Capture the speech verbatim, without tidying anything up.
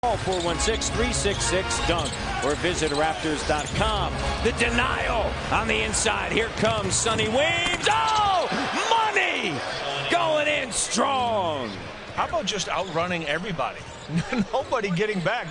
Call four one six, three six six, dunk or visit raptors dot com. The denial on the inside. Here comes Sonny Weems. Oh, money going in strong. How about just outrunning everybody? Nobody getting back.